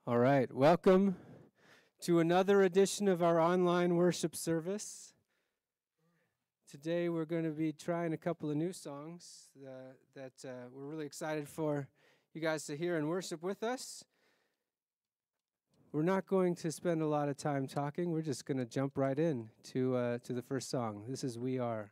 All right, welcome to another edition of our online worship service. Today we're going to be trying a couple of new songs that we're really excited for you guys to hear and worship with us. We're not going to spend a lot of time talking. We're just going to jump right in to the first song. This is We Are.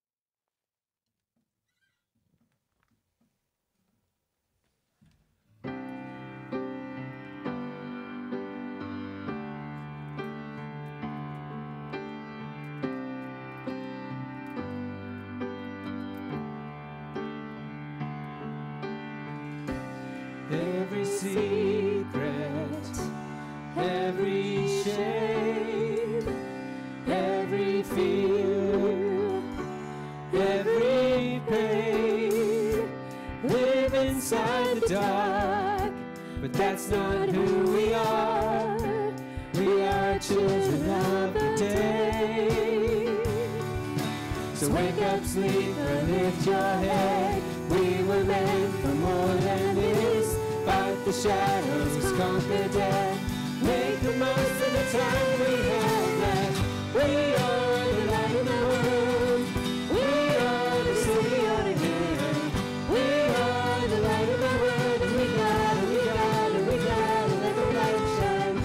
Every secret, every shame, every fear, every pain, live inside the dark, but that's not who we are. We are children of the day. So wake up, sleeper, lift your head. We were meant for more than this. Fight the shadows, conquer death. Make the most of the time we have left. We are the light of the world. We are the city on a hill. We are the light of the world. And we gotta let the light shine.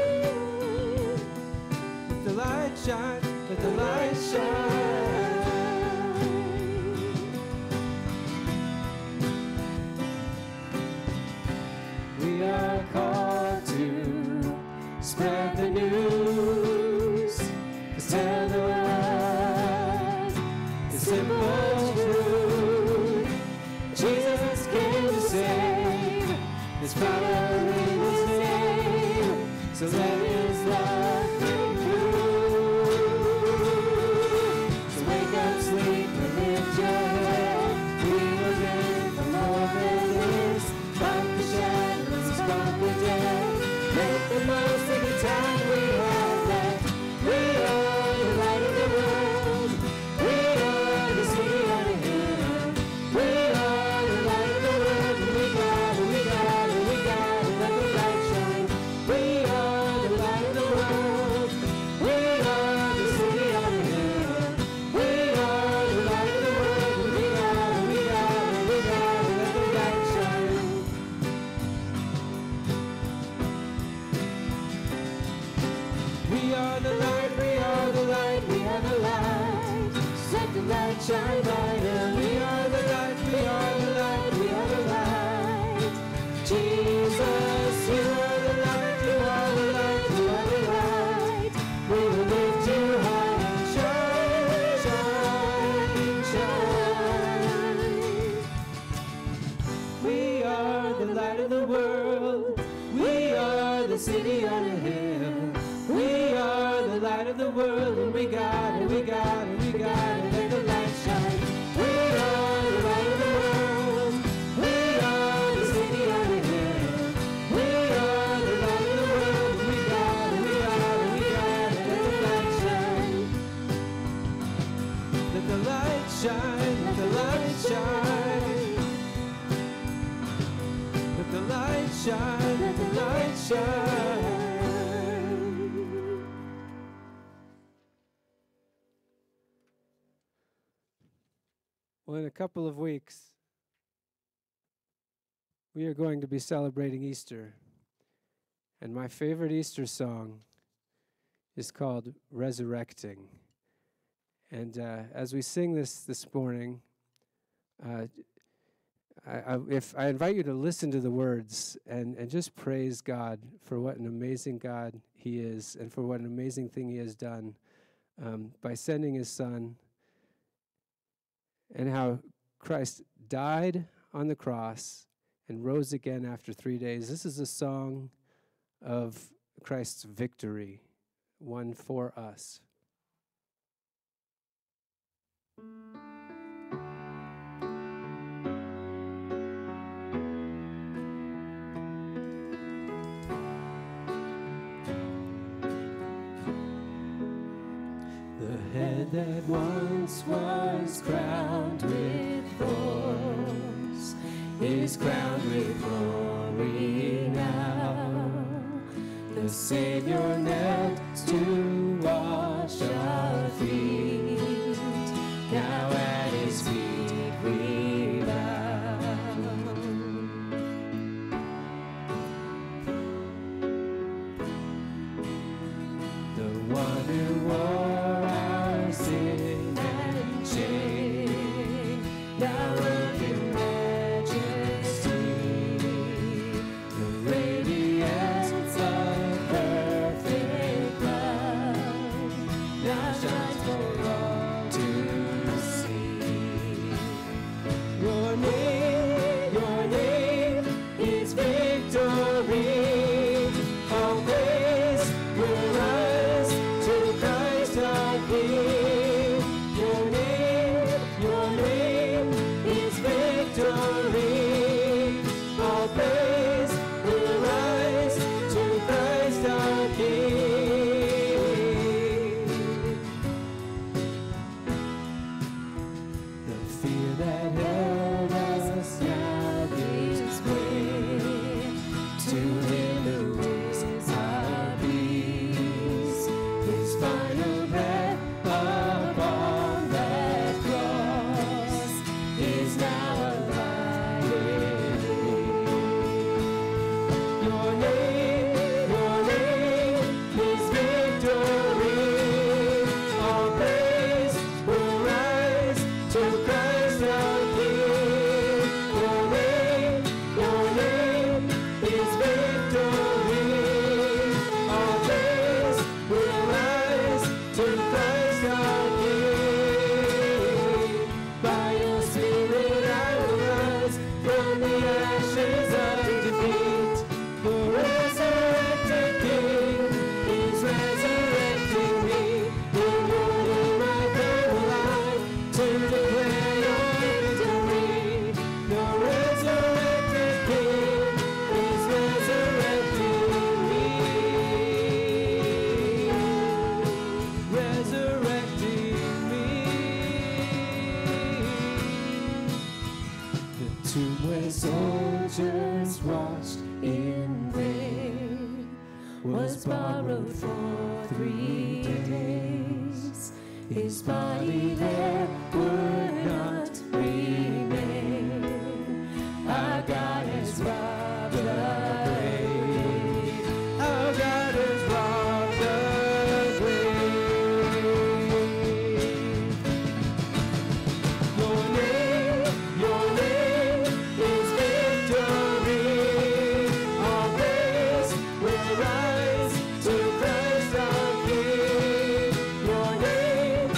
Let the light shine, let the light shine. We are called to spread the news, to tell the world the simple truth. Jesus came to save, there's power in His name, so let His love ring through. So wake up, sleep, and lift your head. We were made for more than this. Fight the shadows, conquer death. Make the most of the time we have left. We are the light of the world. We are the city on a hill. We are the light of the world. And we gotta let the light shine. We are the light of the world. We are the city on a hill. We are the light of the world. And we gotta let the light shine. We are the light, we are the light, we are the light. Let the light shine brighter. We are the light, we are the light, we are the light. Jesus, you are the light, you are the light, you are the light. We will lift you high and shine, shine, shine. We are the light of the world. We are the city on a hill. We are the light of the world, and we gotta let the light shine. We are the light of the world. We are the city on a hill. We are the light of the world, and we gotta let the light shine. Let the light shine, let the light shine. Let the light shine, let the light shine. Well, in a couple of weeks, we are going to be celebrating Easter. And my favorite Easter song is called Resurrecting. And as we sing this morning, I invite you to listen to the words and just praise God for what an amazing God He is and for what an amazing thing He has done by sending His Son, and how Christ died on the cross and rose again after 3 days. This is a song of Christ's victory, won for us. The head that once was crowned with thorns is crowned with glory now. the Savior knelt to wash our feet. Now at his feet we bow. The one who wore our sin and shame, now robed in majesty, the radiance of perfect love now shines for all to see. Your name is victory. All praise will rise to Christ our King. Your name is victory. All praise will rise to Christ our King. The fear that held us now gives way to him who is our peace. His final breath upon that cross is now alive in me. Your name is victory. All praise will rise to Christ our King. Your name is victory. All praise will rise to Christ our King. By your Spirit I will rise from the ashes of defeat. The resurrected King is resurrecting me. In your name I come alive to declare your victory. The resurrected King is resurrecting me. Resurrecting me. The tomb where soldiers washed in rain was borrowed for 3 days. His body there would not remain. Our God has robbed the grave. Our God has robbed the grave. Your name is victory. All praise will rise to Christ our King. Your name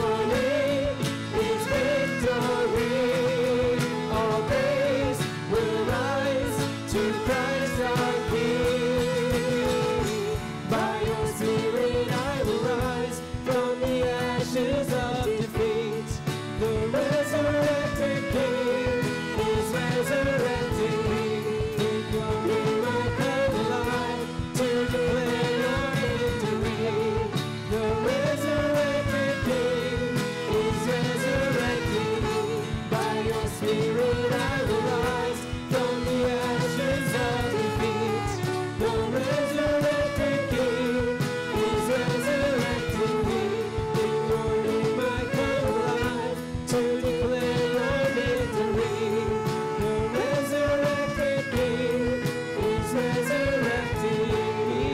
is victory. All praise will rise to Christ our King. By your Spirit I will rise from the ashes of defeat. The resurrected King is resurrecting me. In your name I come alive to declare your victory. The resurrected King is resurrecting me. By your Spirit I will rise from the ashes of defeat. The resurrected King is resurrecting me. In your name I come alive to declare your victory. The resurrected King is resurrecting me.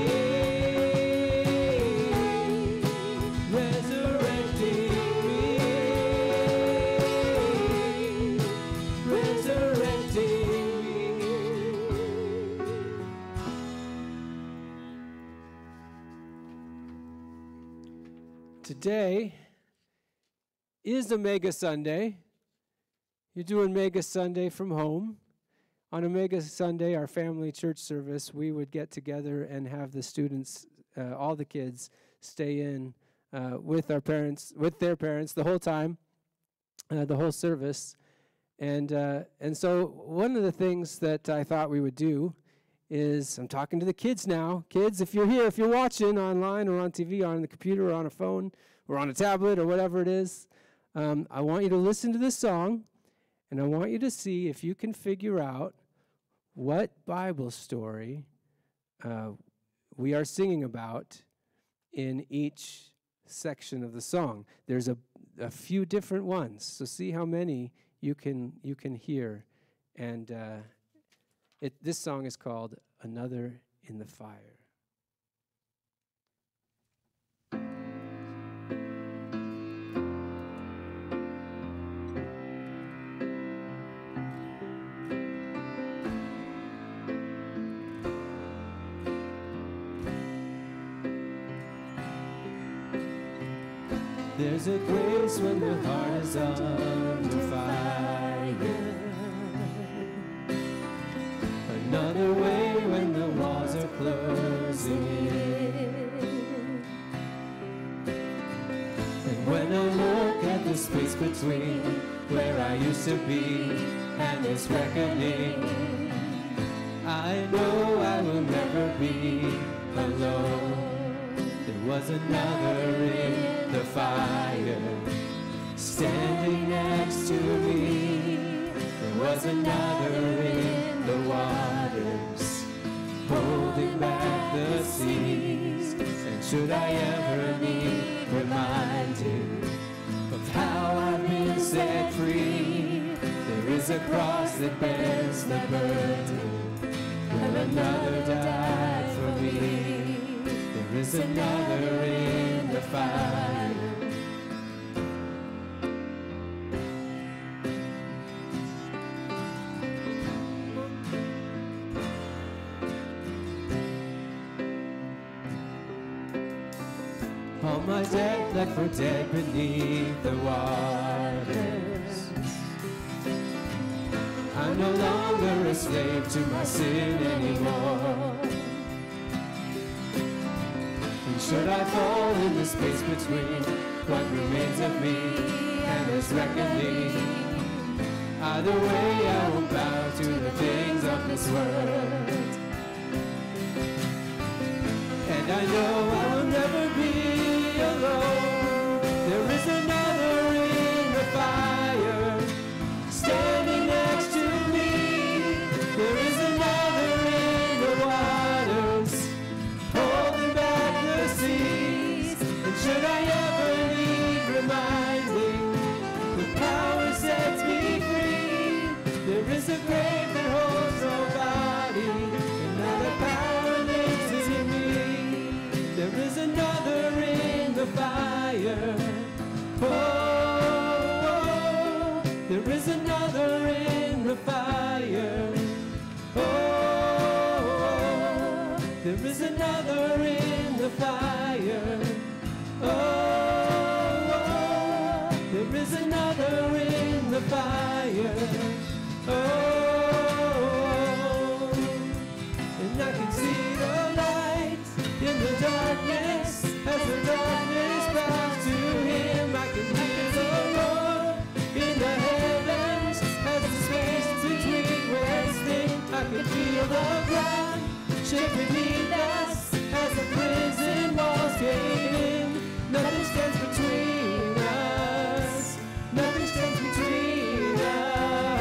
Resurrecting me. Resurrecting me. Today is a Mega Sunday. You're doing Mega Sunday from home. On a Mega Sunday, our family church service, we would get together and have the students, all the kids, stay in with their parents the whole time, the whole service. And so one of the things that I thought we would do is, I'm talking to the kids now. Kids, if you're here, if you're watching online or on TV, or on the computer or on a phone or on a tablet or whatever it is, I want you to listen to this song, and I want you to see if you can figure out what Bible story we are singing about in each section of the song. There's a few different ones, so see how many you can hear. And this song is called Another in the Fire. There's a grace when the heart is under fire. Another way when the walls are closing in. And when I look at the space between where I used to be and this reckoning, I know I will never be alone. There was another in the fire, standing next to me. There was another in the waters, holding back the seas. And should I ever need reminding of how I've been set free, there is a cross that bears the burden, where another died for me. There is another in the fire. All my debt left for dead beneath the waters. I'm no longer a slave to my sin anymore. Should I fall in the space between what remains of me and this reckoning? Either way, I will bow to the things of this world. And I know I will never be alone. There is another in the fire, standing next to me. There is another in the waters, holding back the seas. And should I ever need reminding, the power sets me free. There is a grave that holds no body, and now the power lives in me. There is another in the fire. Oh, oh, oh. There is another in the fire. Oh, oh, oh. There is another in the fire. Oh, oh, oh. There is another in the fire. Oh, oh, oh. And I can see the light in the darkness, as the darkness bows to him. I can hear the Lord in the heavens, as the space between resting. I can feel the ground shake beneath us, as the prison walls cave in. Nothing stands between us. Nothing stands between us.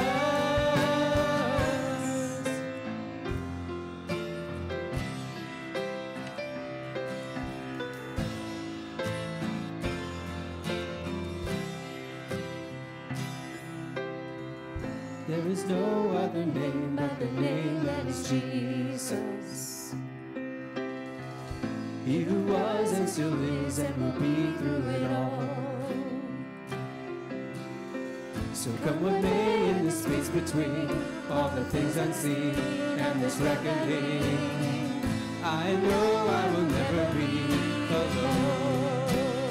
There is no other name but the name that is Jesus. He who was and still is and will be through it all. So come what may in the space between all the things unseen and this reckoning, I know I will never be alone.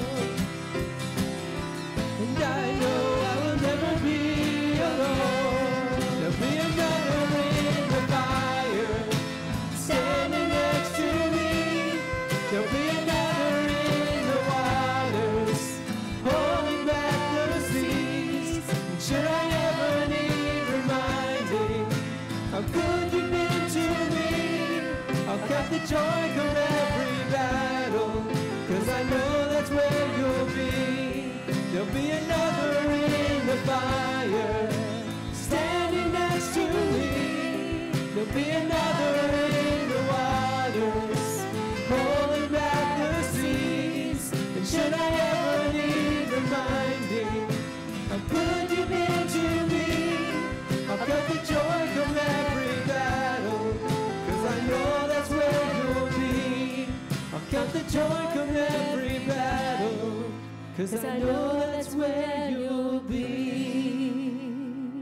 And I know I will never be alone. There'll be another in the fire, standing next to me. There'll be another in the waters, holding back the seas. And should I ever need reminding how good you've been to me, I'll count the joy come every battle, 'cause I know that's where you'll be. There'll be another in the fire, standing next to me. There'll be another in the waters, joy come every battle, 'cause I know that's where you'll be.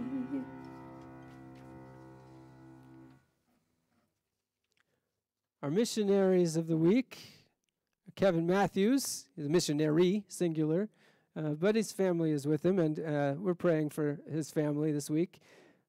Our missionaries of the week, Kevin Matthews, he's a missionary, singular, but his family is with him, and we're praying for his family this week.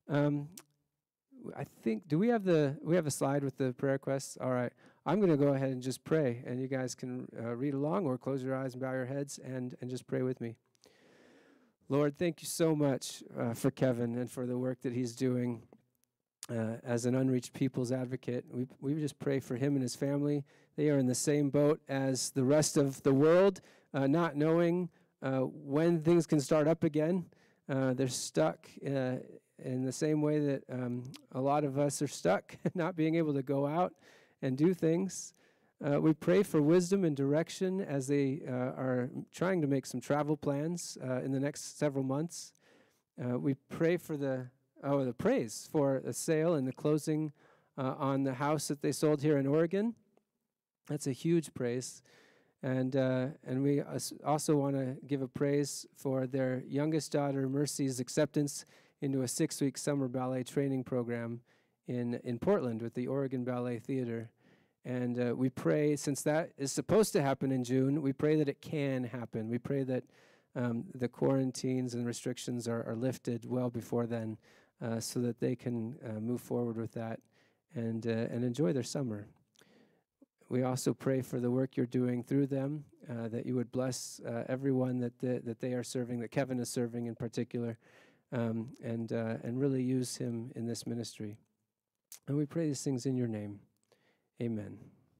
I think, we have a slide with the prayer requests? All right. I'm going to go ahead and just pray, and you guys can read along or close your eyes and bow your heads and just pray with me. Lord, thank you so much for Kevin and for the work that he's doing as an unreached people's advocate. We just pray for him and his family. They are in the same boat as the rest of the world, not knowing when things can start up again. They're stuck in the same way that a lot of us are stuck, not being able to go out and do things. We pray for wisdom and direction as they are trying to make some travel plans in the next several months. We pray for the praise for the sale and the closing on the house that they sold here in Oregon. That's a huge praise. And we also want to give a praise for their youngest daughter, Mercy's acceptance into a 6-week summer ballet training program in Portland with the Oregon Ballet Theater. And we pray, since that is supposed to happen in June, we pray that it can happen. We pray that the quarantines and restrictions are lifted well before then, so that they can move forward with that and enjoy their summer. We also pray for the work you're doing through them, that you would bless everyone that they are serving, that Kevin is serving in particular, and really use him in this ministry. And we pray these things in your name. Amen.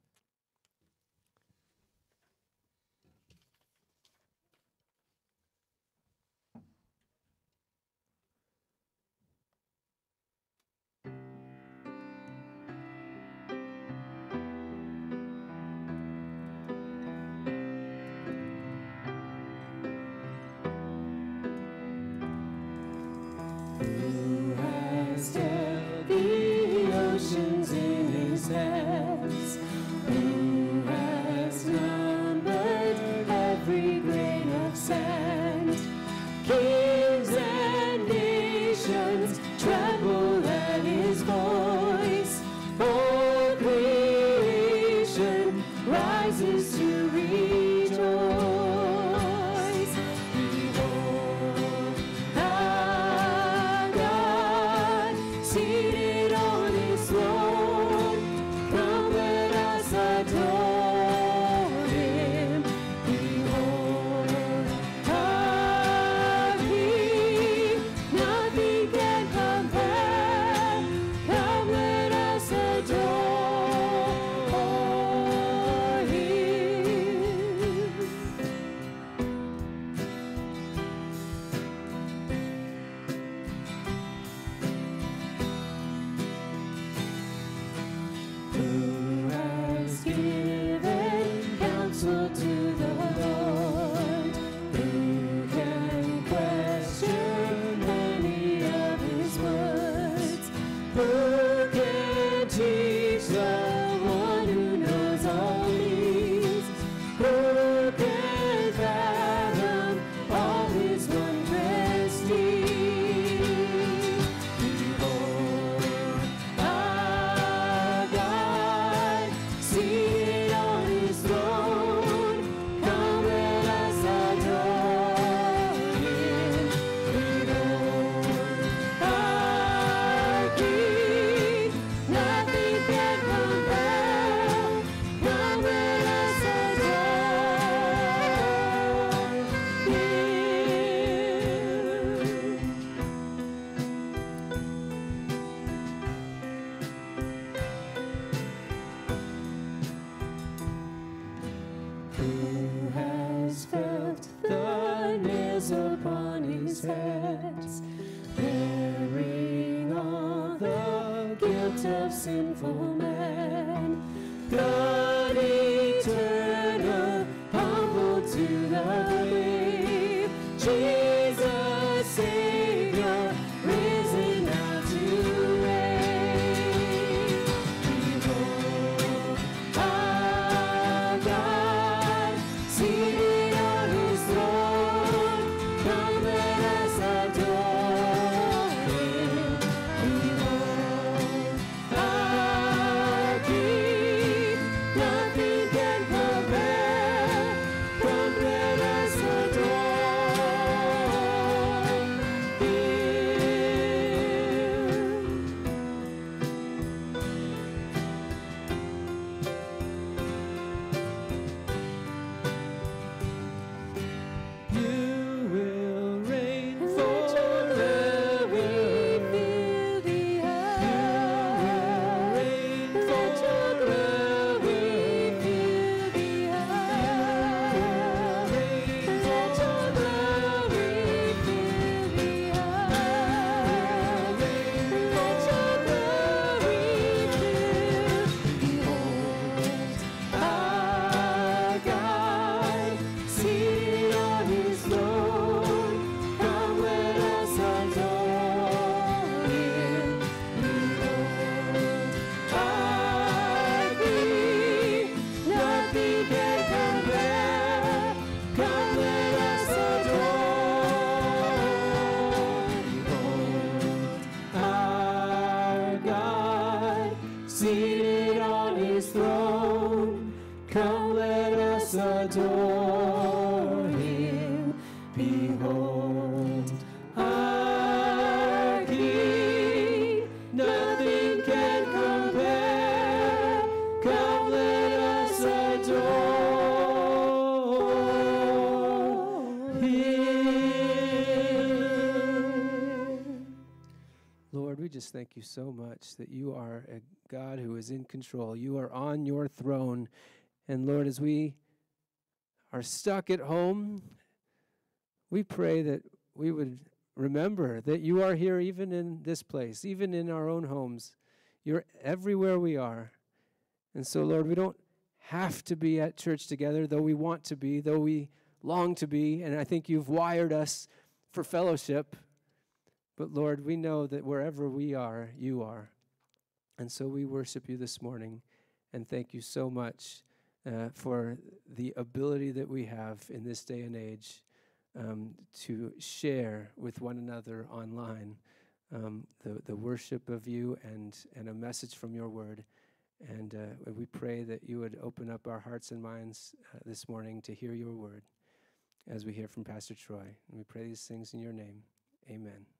Who has held the oceans in his hands? Who has numbered every grain of sand? Kings and nations tremble at his voice. All creation rises to rejoice. Behold, our God, seated on his throne. Come, let us adore him. Behold, our King, nothing can compare. Come, let us adore him. Who has given counsel to the Lord? Who can question any of his words? Who can teach the one who knows all things? Who can fathom all his wondrous deeds? Behold, our God, seated on his throne. Come, let us adore him. Behold, our King, nothing can compare. Come, let us adore him. Who has felt the nails upon his hands, bearing all the guilt of sinful man? God eternal, humble to the grave, Jesus Savior, risen now to reign. Behold, our God, throne. Come, let us adore him. Behold, our King, nothing can compare. Come, let us adore him. Lord, we just thank you so much that you are a God who is in control. You are on your throne. And Lord, as we are stuck at home, we pray that we would remember that you are here even in this place, even in our own homes. You're everywhere we are. And so, Lord, we don't have to be at church together, though we want to be, though we long to be. And I think you've wired us for fellowship. But, Lord, we know that wherever we are, you are. And so we worship you this morning and thank you so much for the ability that we have in this day and age to share with one another online the worship of you and a message from your word. And we pray that you would open up our hearts and minds this morning to hear your word as we hear from Pastor Troy. And we pray these things in your name. Amen.